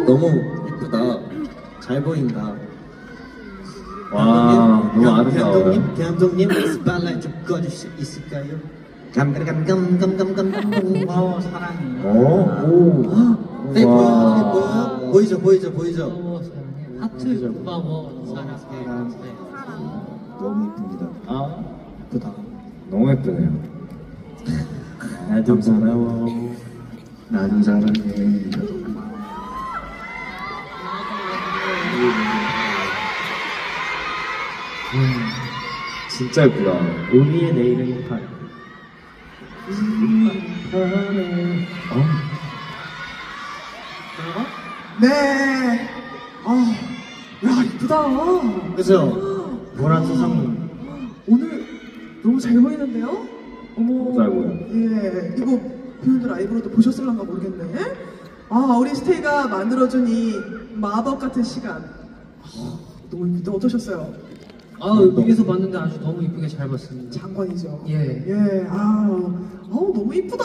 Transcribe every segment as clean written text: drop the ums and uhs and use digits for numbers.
너무 예쁘다. 잘 보인다. 와, 너무 아름다워요. 감독님, 스팟라이트 좀 꺼줄 수 있을까요? 감감감감감감감. 고마워 사랑해. 오. 예뻐요. 보이죠? 고마워 사랑해. 하트 고마워 사랑해. 너무 예쁩니다. 아, 예쁘다. 너무 예쁘네요. 나도 고마워. 나도 사랑해. 진짜 예쁘다. 우리의 내일은 힙합. 네. 야, 이쁘다. 그죠? 보라 세상. 오늘 너무 잘 보이는데요? 어머. 잘 보여. 예, 이거 표현들 라이브로도 보셨을란가 모르겠네. 우리 스테이가 만들어준 이 마법 같은 시간. 너무 이쁘다. 어떠셨어요? 위에서 봤는데 아주 너무 이쁘게 잘 봤습니다. 장관이죠. 예. 예, 너무 이쁘다.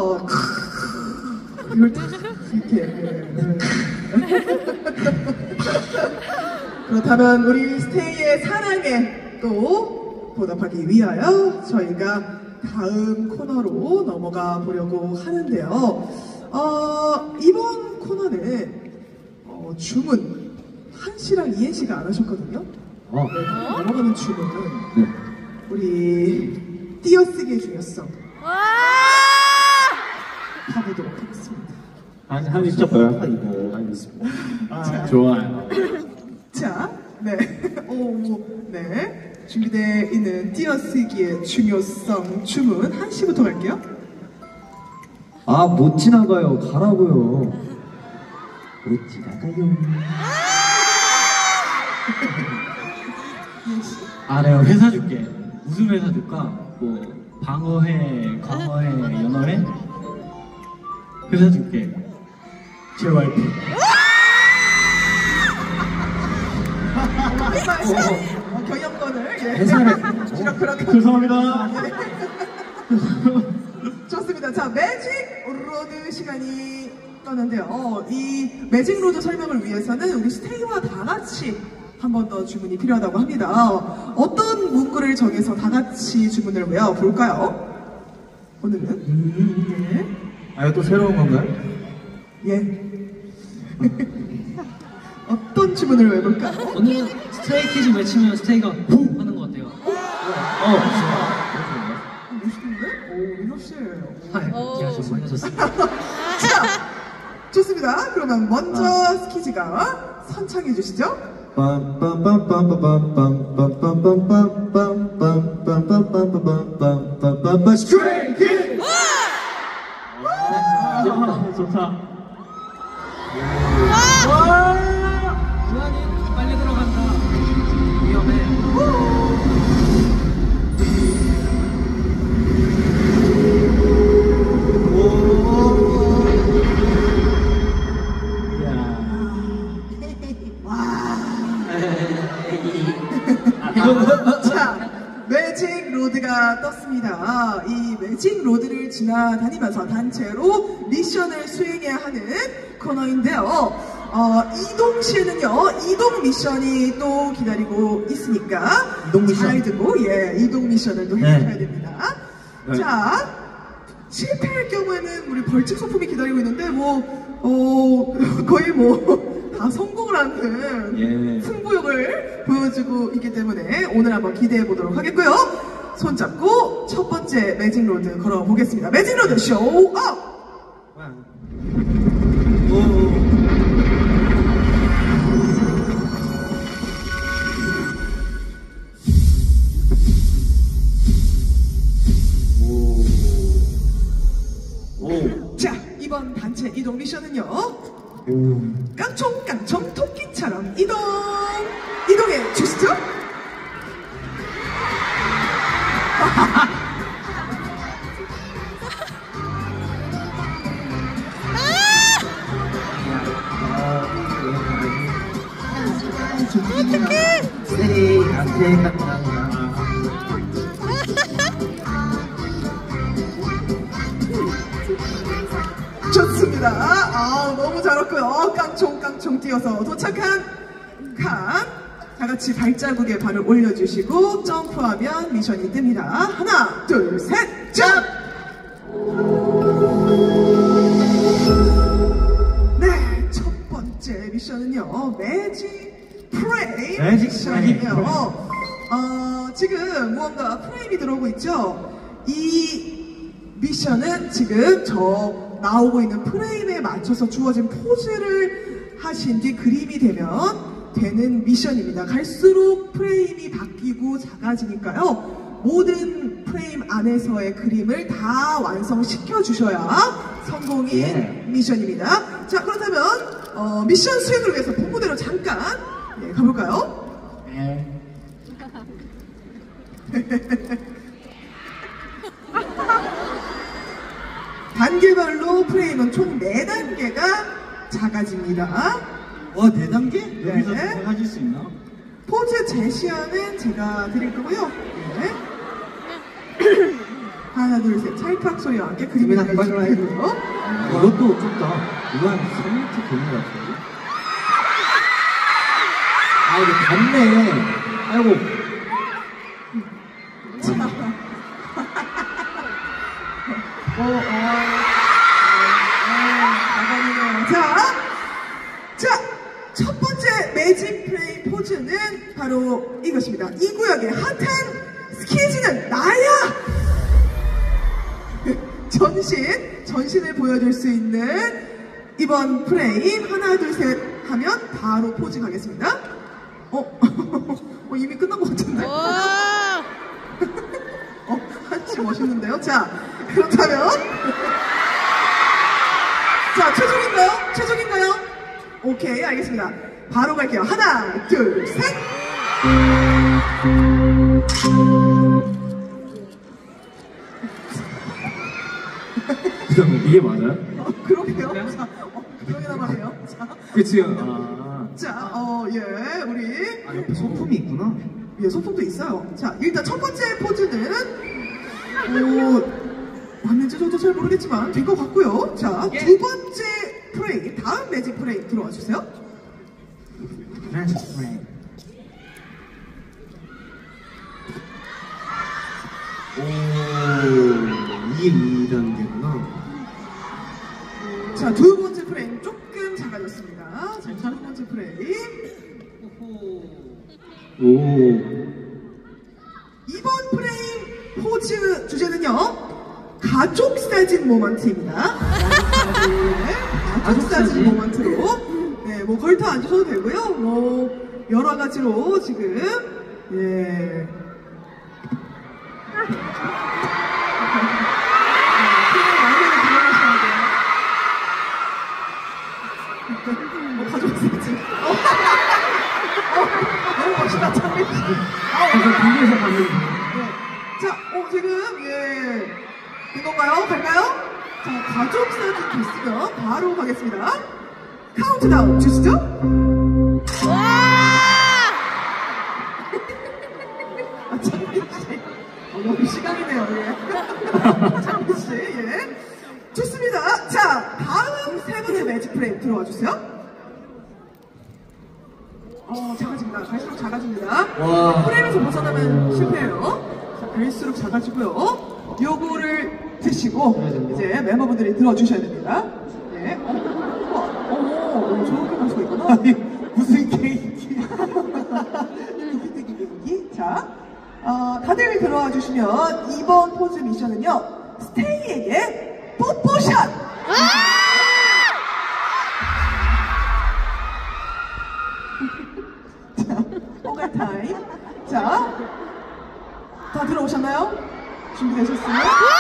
이걸 딱 이렇게. 예. 그렇다면 우리 스테이의 사랑에 또 보답하기 위하여 저희가 다음 코너로 넘어가 보려고 하는데요. 이번 코너는 주문 한씨랑 이엔씨가 안 하셨거든요. 네, 넘어가는 주문은 우리 띄어쓰기의 중요성 가보도록 하겠습니다. 한 있었어요? 이거 알겠습니다. 좋아요. 자, 네, 네, 준비되어 있는 띄어쓰기의 중요성 주문 한씨부터 갈게요. 못 지나가요. 가라고요. 못 지나가요. 내가 회사 줄게. 무슨 회사 줄까? 뭐 방어회, 광어회, 연어회? 회사 줄게. JYP. 경영권을 회사를 죄송합니다. 좋습니다. 자, 매직 로드 시간이 떠는데요. 이 매직 로드 설명을 위해서는 우리 스테이와 다 같이 한 번 더 주문이 필요하다고 합니다. 어떤 문구를 정해서 다 같이 주문을 외워볼까요? 오늘은? 이거 또 새로운 건가요? 예. 어떤 주문을 외워볼까요? 오늘은 스테이 퀴즈 외치면 스테이가 후 하는 거 어때요? 멋있는데? 민호씨. 제가 좀 많이 하셨습니다. 자, 좋습니다. 그러면 먼저 스키즈가 선창해 주시죠. 스트레이트! 좋다. 주환이 빨리 들어간다. 위험해. 자, 매직 로드가 떴습니다. 이 매직 로드를 지나다니면서 단체로 미션을 수행해야 하는 코너인데요. 이동 시에는요, 이동 미션이 또 기다리고 있으니까 이동 미션. 잘 듣고 이동 미션을 또 해줘야 됩니다. 네. 자, 실패할 경우에는 우리 벌칙 소품이 기다리고 있는데 거의 다 성공을 하는 승부욕을 보여주고 있기 때문에 오늘 한번 기대해 보도록 하겠고요. 손잡고 첫 번째 매직 로드 걸어보겠습니다. 매직 로드 쇼 업! 자, 이번 단체 이동 미션은요, 깡총깡총 토끼처럼 이동해 주시죠. 어떡해! 세리한테 갔다. 좋습니다. 너무 잘했고요. 깡총깡총 뛰어서 도착한 칸. 다 같이 발자국에 발을 올려주시고 점프하면 미션이 뜹니다. 하나, 둘, 셋, 점! 네, 첫 번째 미션은요. 매직 프레임 매직 미션이에요. 지금 무언가 프레임이 들어오고 있죠? 이 미션은 지금 저 나오고 있는 프레임에 맞춰서 주어진 포즈를 하신 뒤 그림이 되는 미션입니다. 갈수록 프레임이 바뀌고 작아지니까요. 모든 프레임 안에서의 그림을 다 완성시켜 주셔야 성공인 미션입니다. 자, 그렇다면 미션 수행을 위해서 본무대로 잠깐 가볼까요? 단계별로 프레임은 총 4단계가 작아집니다. 4단계? 여기서 네. 작아질 수 있나? 포즈 제시어는 제가 드릴 거고요. 네. 하나, 둘, 셋. 찰칵 소리와 함께 그림이 나가시면 되고요. 이것도 좁다. 이거 한 3m 되는 것 같은데? 아, 이거 같네. 아이고. 자, 첫 번째 매직 프레임 포즈는 바로 이것입니다. 이 구역의 핫한 스키즈는 나야! 전신을 보여줄 수 있는 이번 프레임 하나, 둘, 셋 하면 바로 포즈 가겠습니다. 이미 끝난 것 같은데. 한치 멋있는데요? 자, 그렇다면. 자, 최종인가요? 오케이, 알겠습니다. 바로 갈게요. 하나, 둘, 셋! 이게 맞아요? 그러게요. 자, 그러게나 말이에요. 자, 그치요? 자, 예, 우리. 옆에 소품이 있구나. 예, 소품도 있어요. 자, 일단 첫 번째 포즈는, 맞는지 저도 잘 모르겠지만, 된 것 같고요. 자, 두 번째 프레임, 다음 매직 프레임 들어와 주세요. 매직 프레임. 이게 2단계구나. 자, 두 번째 프레임 조금 작아졌습니다. 자, 두 번째 프레임. 이번 프레임 포즈 주제는요. 가족 사진 모먼트입니다. 가족 사진 모먼트로. 네, 뭐 걸터 앉으셔도 되고요. 뭐 여러 가지로 지금 예. 가족 사진. 너무 멋있다, 창민 씨. 비교해서 봤는데. 자, 지금, 예. 된 건가요? 갈까요? 자, 가족 사진 됐으면 바로 가겠습니다. 카운트다운 주시죠? 창민 씨. 너무 시간이네요, 예. 창민 씨, 예. 좋습니다. 자, 다음 세 번째 매직 프레임 들어와 주세요. 작아집니다. 갈수록 작아집니다. 와. 프레임에서 벗어나면 실패예요. 자, 갈수록 작아지고요. 요거를 드시고 이제 멤버분들이 들어주셔야 됩니다. 네. 저렇게 볼 수가 있구나. 무슨 케이크? 이렇게 자, 다들 들어와 주시면 이번 포즈 미션은요. 스테이에게 뽀뽀샷! 자, 뽀갈 타임. 자, 다 들어오셨나요? 준비되셨어요?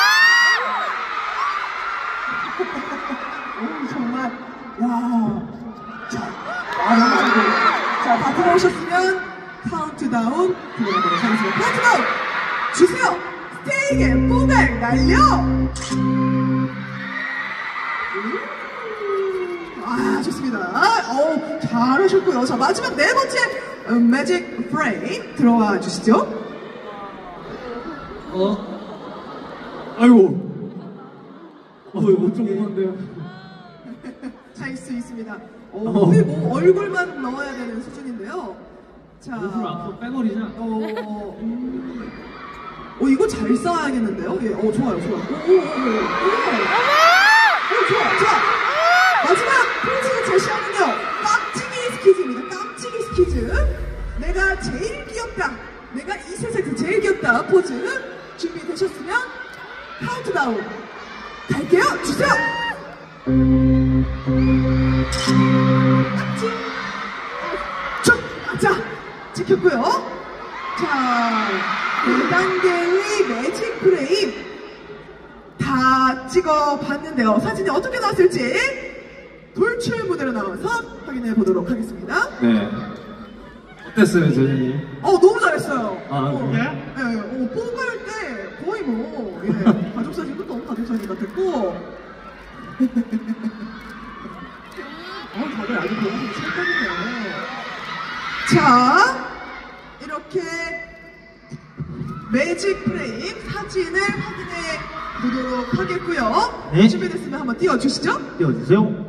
오, 정말, 야. 자, 너무 좋고. 자, 다 들어오셨으면 카운트다운 들어가도록 하겠습니다. 카운트다운! 주세요! 스테이에게 뽀갈 날려! 좋습니다. 잘하셨고요. 자, 마지막 네 번째 매직 프레임 들어와 주시죠. 아이고. 이거 좀 그런데요. 자, 갈 수 있습니다. 거의 뭐 얼굴만 넣어야 되는 수준인데요. 자, 얼굴 앞으로 빼버리자. 이거 잘 쌓아야겠는데요? 예, 좋아요, 좋아요. 좋아. 자, 마지막 포즈 제시하는요. 깜찍이 스퀴즈입니다. 깜찍이 스퀴즈. 내가 제일 귀엽다. 내가 이 세상에서 제일 귀엽다. 포즈 준비되셨으면 카운트다운 갈게요. 주세요. 자, 찍혔고요. 자, 4단계의 매직 프레임 다 찍어봤는데요. 사진이 어떻게 나왔을지 돌출 무대로 나와서 확인해 보도록 하겠습니다. 네. 어땠어요, 저희님? 너무 잘했어요. 그래요? 네, 뽑을 때 거의 뭐, 가족 사진도 너무 가족 사진 같았고. 다들 아주 보라색이 찰떡이네요. 자, 이렇게 매직 프레임 사진을 확인해 보도록 하겠고요. 네. 준비됐으면 한번 띄워주시죠. 띄워주세요.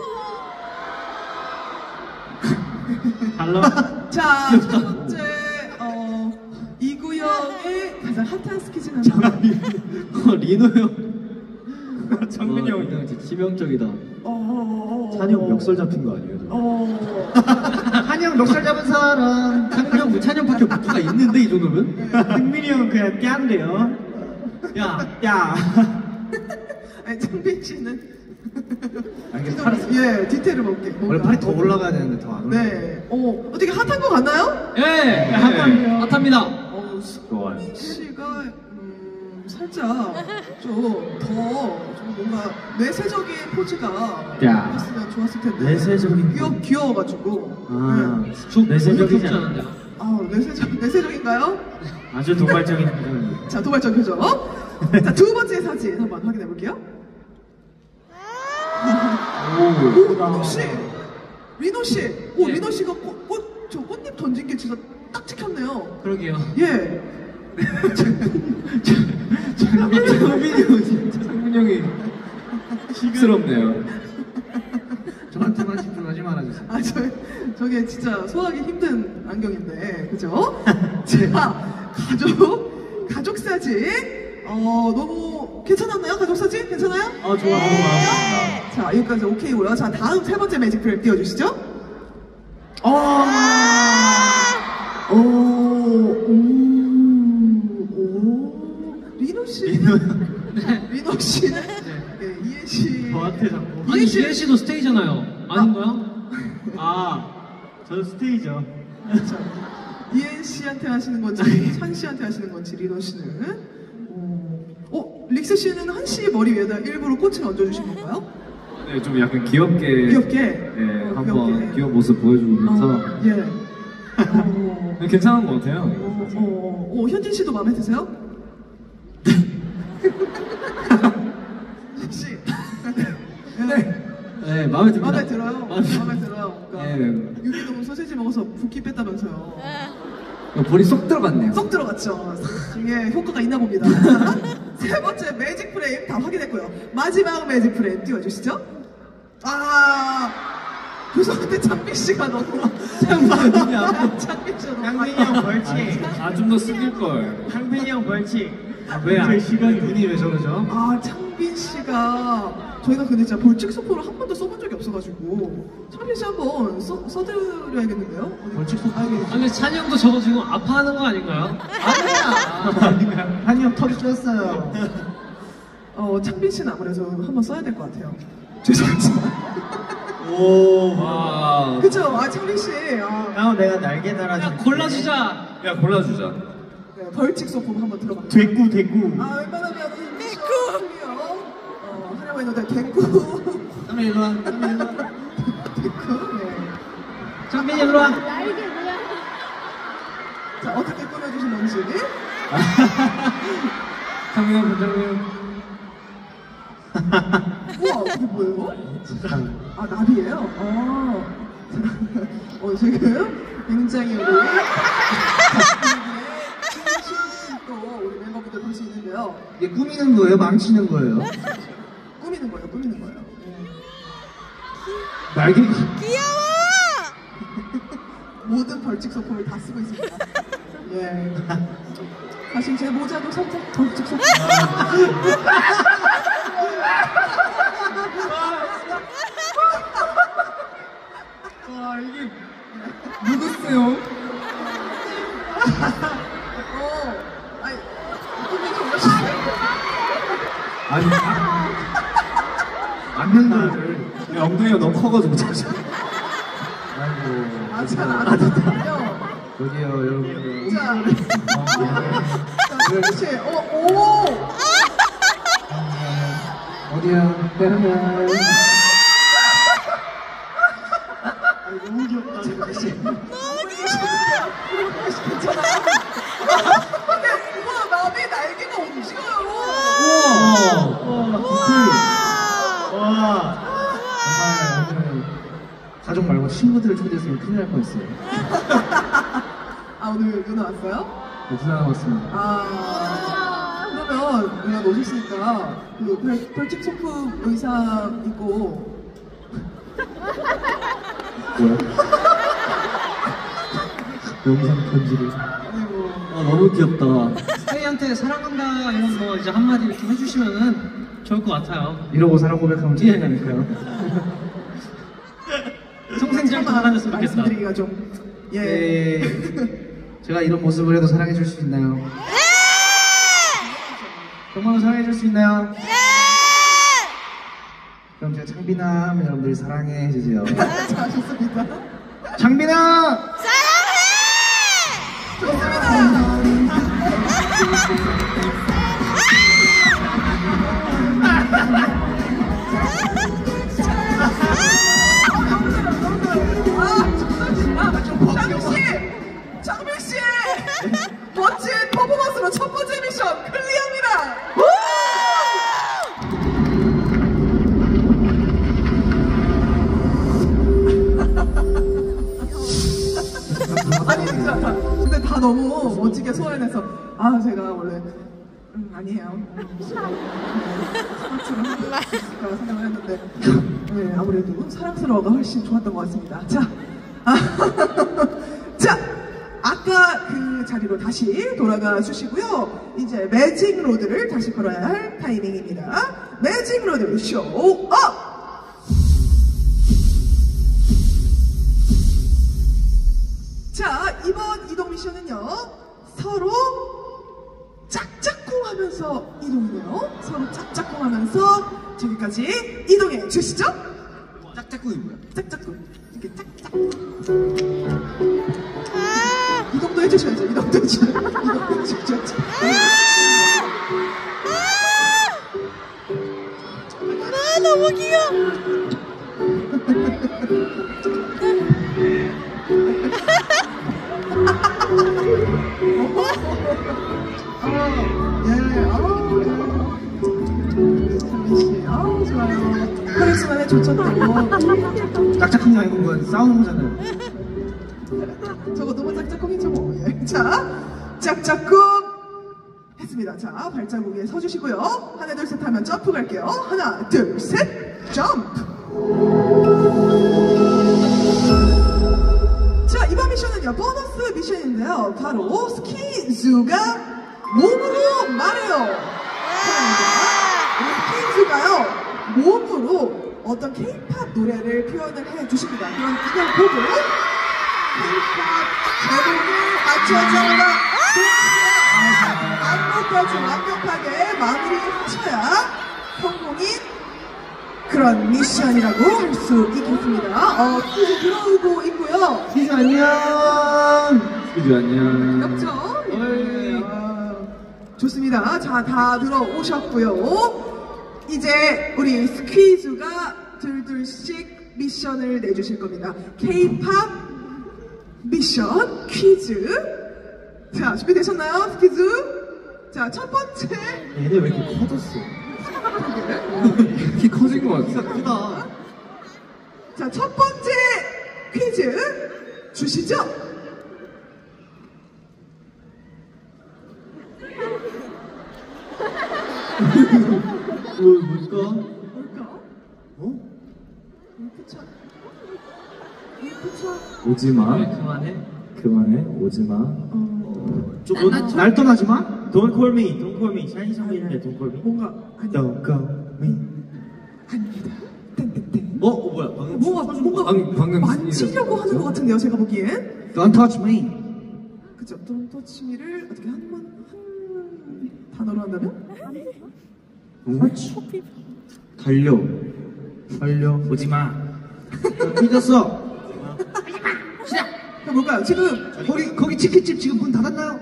달라. 자, 첫 번째, 이 구역의 가장 핫한 스케치는 리노 형. 정민이 형. 진짜 치명적이다. 찬영 멱살 잡힌 거 아니에요? 한영 멱살 잡은 사람. 찬영, 무찬영밖에 누가 있는데 이 정도면? 흥민이 형은 그냥 깹데요. 야. 아니, 창빈 씨는 알겠어. 디테일을 볼게. 원래 팔이 더 올라가야 되는데 더 안 올라가. 네. 어떻게 핫한 거 같나요? 예, 핫합니다. 좋아요. 창빈 씨가 살짝 좀 뭔가 내세적인 포즈가 야. 있으면 좋았을 텐데. 내세적인 귀여워가지고. 아, 네. 내세적이지 않 않은데. 내세적인가요? 아주 도발적인 표정이. 자, 도발적 표정. 자, 두 번째 사진 한번 확인해 볼게요. 리노 씨! 리노 씨! 리노 씨가 저 꽃잎 던진 게 진짜 딱 찍혔네요. 그러게요. 예. 창민이 형이 쑥스럽네요. 저한테만 집중하지 말아주세요. 저게 진짜 소화하기 힘든 안경인데, 그죠? 제가 가족 사진, 너무 괜찮았나요? 가족 사진? 괜찮아요? 좋아. 자, 여기까지 오케이고요. 자, 다음 세 번째 매직 프레임 띄워주시죠. 리노 씨는 이해 씨. 저한테 자꾸. 아니, 이해 씨도 스테이잖아요. 아닌가요? 저는 스테이죠. 자, 이해 씨한테 하시는 건지, 찬 씨한테 하시는 건지, 리노 씨는. 릭스 씨는 한 씨 머리 위에다 일부러 꽃을 얹어주신 건가요? 네, 좀 약간 귀엽게. 귀엽게? 네, 한번 귀엽게. 귀여운 모습 보여주면서. 예. 괜찮은 것 같아요. 현진 씨도 마음에 드세요? 씨. 네, 마음에 듭니다. 마음에 들어요. 마음에 들어요. 그러니까 네. 유기농 소세지 먹어서 붓기 뺐다면서요. 볼이 쏙 들어갔네요. 쏙 들어갔죠. 이게 효과가 있나 봅니다. 세 번째 매직 프레임 다 확인했고요. 마지막 매직 프레임 띄워주시죠. 죄송한데 창빈 씨가 너무 창빈 씨가 너무 창빈이 형 벌칙. 좀 더 숙일걸. 창빈이 형 벌칙. 왜 시간이 눈이 왜 저러죠? 창빈 씨가 저희가 근데 진짜 벌칙 소포를 한 번도 써본 적이 없어가지고 창빈 씨 한번 써드려야겠는데요? 벌칙 소포? 아니, 찬이 형도 저거 지금 아파하는 거 아닌가요? 아니야. 한이 형 턱이 쪘어요. 창빈 씨는 아무래도 한번 써야 될 것 같아요. 죄송합니다. 와. 그쵸? 창빈 씨. 형 내가 날개 달아줄게. 야, 골라주자. 야, 골라주자. 네, 벌칙 소품 한번 들어볼게요. 됐구. 웬만하면 하려고 했는데 됐고. 땀이 일로 와. 됐고. 네. 창빈이 일로 와. 자, 어떻게 꾸며주신 건지. 창민이 형, 부장님. 우와, 그게 뭐예요? 나비예요? 지금 굉장히 우리 또 우리 멤버분들 볼 수 있는데요. 이게 꾸미는 거예요? 망치는 거예요? 꾸미는 거예요. 날개. 모든 벌칙 소품을 다 쓰고 있습니다. 예. 사실 제 모자도 살짝 벌칙 소품. 와 이게 누구세요? 아니, 어떻게 정말 아니 안는다를 엉덩이가 너무 커가지고 잠시. 아이고. 잘안 하거든요. 여기요, 여러분. 자, 그렇지. 오! 어디야? 빼면. 너무 귀엽다, 이거 씨. 너무 귀여운데요? 괜찮아요? 우와, 나비 날개가 움직여요. 와. 정말 오늘 가족 말고 친구들을 초대했으면 큰일 날 뻔했어요. 아, 오늘 누나 왔어요? 네, 누나 왔습니다. 그러면 누나 오셨으니까 그 벌칙 소품 의상 입고 뭐야? 영상 편지를. 아이고. 너무 귀엽다. 스테이한테 사랑한다 이런 거 이제 한마디 이렇게 해주시면은 좋을 것 같아요. 이러고 사랑 고백하면 찐이 나니까요. 성생잘 돌아다녔으면 좋겠다. 말씀드리기가 좀 예. 네. 제가 이런 모습을 해도 사랑해 줄 수 있나요? 정말로 사랑해 줄 수 있나요? 그럼 제가 창빈아 하면 여러분들이 사랑해 주세요. 자, 좋습니다. 창빈아! 장민 씨, 멋진 퍼포먼스로 첫 번째 미션 클리어입니다. 아니 진짜 근데 다 너무 멋지게 소화해내서 제가 원래 아니에요. 사랑스러워 생각을 했는데 네, 아무래도 사랑스러워가 훨씬 좋았던 것 같습니다. 자, 자, 아까 그 자리로 다시 돌아가 주시고요. 이제 매직 로드를 다시 걸어야 할 타이밍입니다. 매직 로드 쇼 업! 자, 이번 이동 미션은요, 서로 짝짝꿍 하면서 이동이네요. 서로 짝짝꿍 하면서 저기까지 이동해 주시죠. 짝짝꿍이 뭐야? 짝짝꿍. 이렇게 짝짝. 이동도 해주셔야죠. 이동도 해주셔야죠. 이동도 해주셔야죠. 너무 귀여워. 좋아요. 카리스마의 조쳤고 짝짝꿍이 아니고 뭐 싸우는 거잖아요. 저거 너무 짝짝꿍이죠 뭐. 예. 자, 짝짝꿍 했습니다. 자, 발자국 위에 서주시고요. 하나 둘 셋 하면 점프 갈게요. 하나 둘 셋 점프. 자, 이번 미션은요 보너스 미션인데요. 바로 스키즈가 몸으로 말해요. 스키즈가요 몸으로 어떤 K-팝 노래를 표현을 해주십니다. 그럼 이걸 보고 K-팝 제목을 맞춰줘라. 안무까지 완벽하게 마무리하셔야 성공인 그런 미션이라고 할 수 있겠습니다. 퀴즈 들어오고 있고요. 퀴즈 안녕. 퀴즈 안녕. 귀엽죠? 좋습니다. 자, 다 들어오셨고요. 이제 우리 스퀴즈가 둘둘씩 미션을 내주실 겁니다. K-팝 미션 퀴즈. 자, 준비되셨나요? 스퀴즈? 자, 첫 번째. 얘네 왜 이렇게 커졌어? 키 커진 것 같아. 크다. 자, 첫 번째 퀴즈 주시죠. 뭘까? 뭘까? 어? 그쵸? 오지마. 그만해. 그만해. 오지마. 날 떠나지 마. Don't call me. Don't call me. 샤이니 선배님의 Don't call me. 뭔가 아니 Don't call me. 아닙니다. 땡땡땡. 뭐야? 방금 뭔가 방금 만지려고 하는 것 같은데요, 제가 보기엔. Don't touch me. 그죠? Don't touch me를 어떻게 한 단어로 한다면? 달려. 달려. 오지마. 삐졌어. 그럼 뭘까요? 지금 거기 치킨집 지금 문 닫았나요?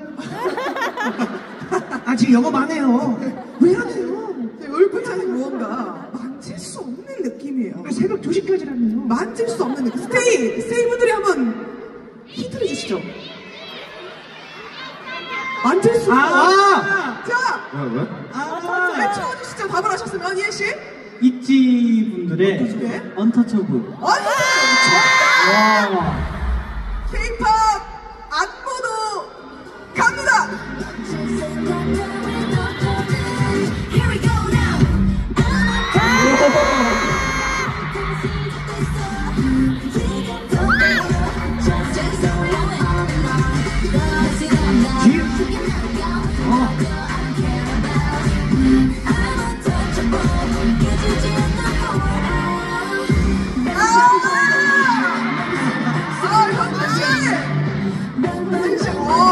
아 지금 영업 안 해요. 왜 안 해요? 울프차는 무언가 만질 수 없는 느낌이에요. 새벽 2시까지라며요. 만질 수 없는 느낌. 스테이분들이 한번 힌트를 주시죠. 만질 수 없는. 자, 뭐야? 외쳐주시죠. 답을 하셨으면 이해 씨. 있지 분들의 네. 언터처블. 아니, 정답. K-pop 안무도 갑니다. Here we go now. 현주 씨. 현주 씨.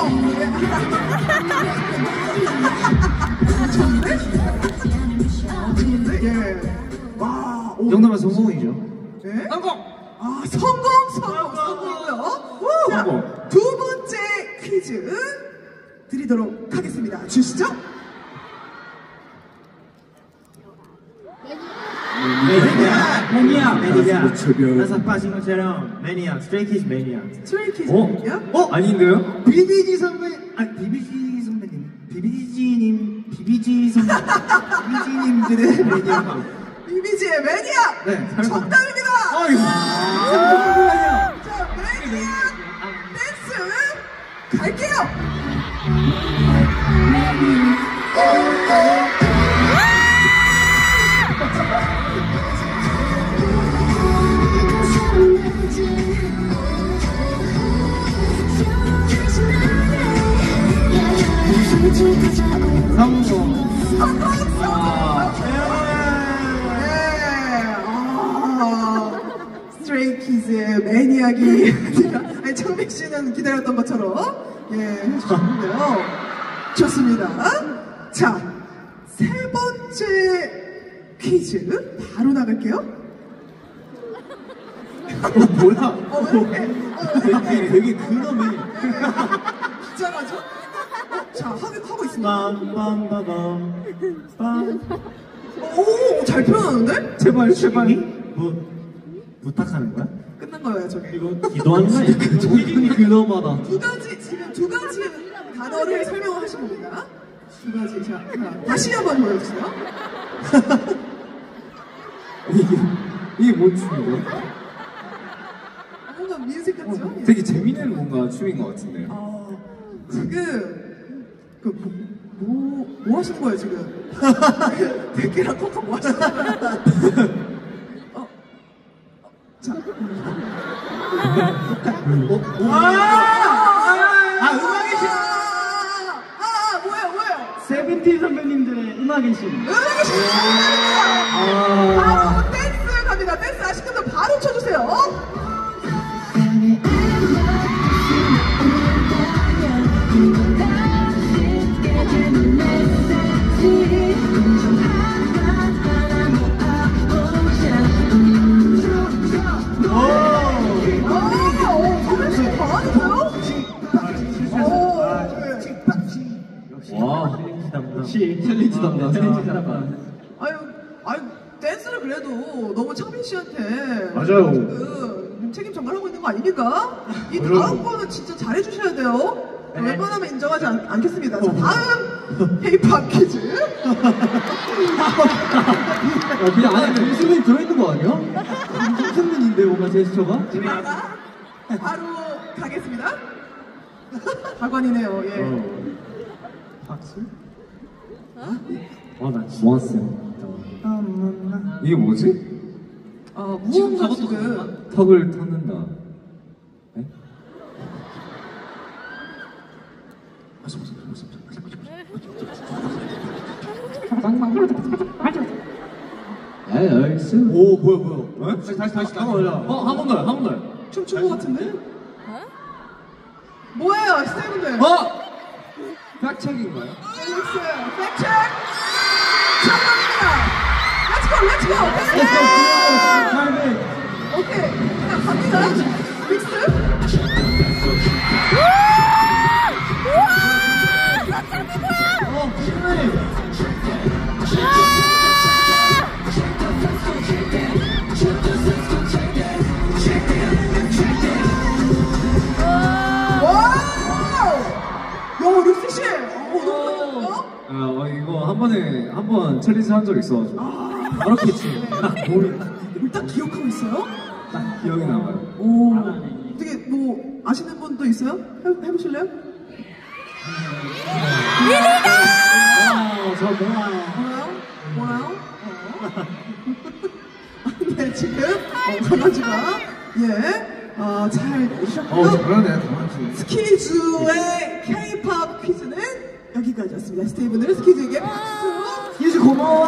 좋은데? 예. 와. 오. 이 정도면 성공이죠. 네? 성공이고요. 자, 성공. 두 번째 퀴즈 드리도록 하겠습니다. 주시죠. 매니아. 나사 빠진 것처럼 매니아. 스트레이키즈 매니아. 스트레이 퀴즈는요? 아닌데요? 비비지 선배. 비비지 선배님. 비비지님들의 매니아. 비비지의 매니아! 네, 정답입니다! 아이고. 자, 매니아 댄스 갈게요! 스트레이키즈의 매니악이 아니, 창민 씨는 기다렸던 것처럼 해주셨는데요. 좋습니다. 자, 세 번째 퀴즈 바로 나갈게요. 뭐야? 왜? 되게 근엄해. 긴장하죠? 자, 하고 있습니다. 빰빰빠밤. 오, 잘 표현하는데? 제발. 부탁하는 거야? 끝난 거예요, 저기. 이거 기도하는 거 아니야? 기분이 근엄하다. 지금 두 가지 단어를 설명을 하신 겁니다. 두 가지. 자, 다시 한번 보여주세요. 이게 뭔 춤이죠? 뭔가 뮤직 같죠? 되게 재밌는 뭔가 춤인 것 같은데. 지금, 뭐 하시는 거예요, 지금? 백기랑 콩콩 뭐 하시는 거예요? 자. 음악의 신. 뭐예요? 세븐틴 선배님들의 음악의 신. 음악의 신 축하드립니다. 바로 댄스 갑니다. 댄스 아시는 분들 바로 쳐주세요. 와. 챌린지 담당. 아유, 댄스를 그래도 너무 창민 씨한테 맞아요. 지금 책임 전가하고 있는 거 아닙니까? 이 다음 거는 진짜 잘해주셔야 돼요. 웬만하면 인정하지 않겠습니다. 자, 다음 K-pop 퀴즈. 그냥 안에 무슨 들어있는 거 아니야? 무슨 뭔가 제스처가? 바로 가겠습니다. 가관이네요. 예. 박수? 나 좋았어요. 이게 뭐지? 무언가 저것도 지금 턱을 탔는다. 알스. 오, 뭐야? 다시. 한 번 더요. 춤춘 것 같은데? 뭐예요, 스태프분들? 팩책인가요? 팩트 정답입니다. Let's go. 오케이, 그냥 갑니다. 믹스. 와우! 야, 룩스 씨, 너무 잘한다. 이거 한 번 챌린지 한 적 있어가지고 바로 캐치. 일단 기억하고 있어요? 딱 기억이 남아요. 오, 어떻게 뭐 아시는 분도 있어요? 해보실래요? 저 뭐야. 뭐라요? 네, 지금 강아지가 잘 내주셨고요. 잘하네, 강아지. 스키즈의 K-pop 퀴즈는 여기까지였습니다. 스테이븐들 스키즈에게 박수. 예지 고마워.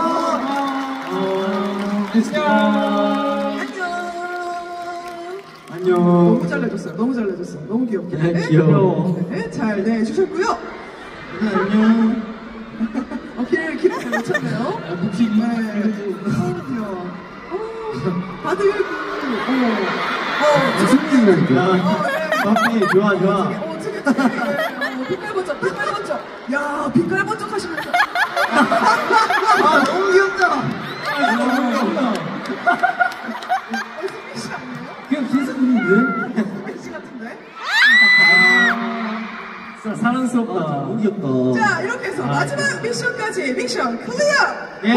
안녕. 너무 잘 내줬어요. 너무 귀엽게. 귀여워. 네, 잘 내주셨고요. 안녕. 길을 잘못 찾네요. 네. 귀여워. 다들 무슨 일이야? 네. 좋아. 빛깔 번쩍. 야, 빛깔 번쩍 하시면서. 너무 귀엽다. 승민 씨 아니에요? 그냥 비슷한데? 승민 씨 같은데? 사랑스럽다. 너무 귀엽다. 자, 이렇게 해서 마지막 미션까지 미션 클리어! 예.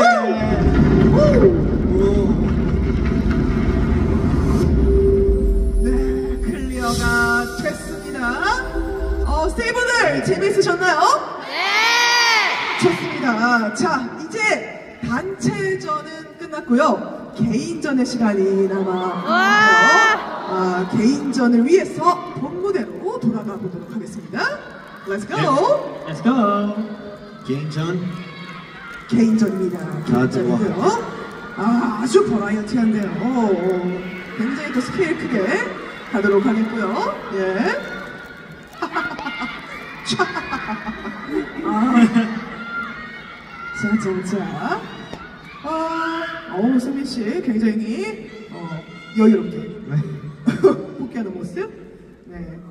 네, 클리어가 됐습니다. 스테이분들 재밌으셨나요? 네! 좋습니다. 자, 이제 단체전은 끝났고요. 개인전의 시간이 남아요. 개인전을 위해서 본무대로 돌아가 보도록 하겠습니다. Let's go! Let's go. 개인전. 개인전입니다. 개인전이고요. 아주 버라이어티한데요. 굉장히 또 스케일 크게 가도록 하겠고요. 예. 자자자. 승민 씨 굉장히 여유롭게 복귀하는 모습. 네.